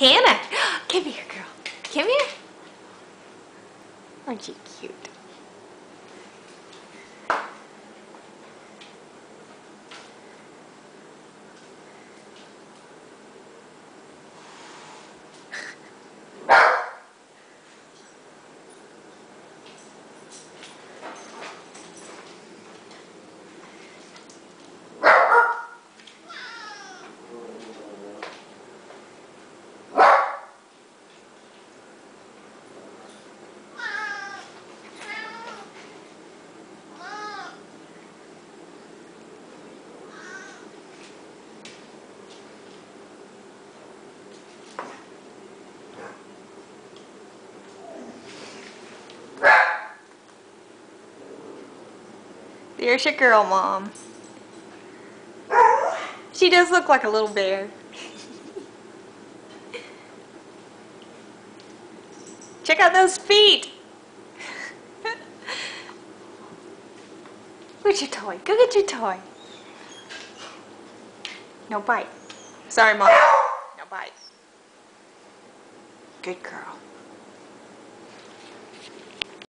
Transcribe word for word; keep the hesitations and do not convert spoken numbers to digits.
Hannah, come here, girl. Come here. Aren't you cute? There's your girl, Mom. She does look like a little bear. Check out those feet. Where's your toy? Go get your toy. No bite. Sorry, Mom. No bite. Good girl.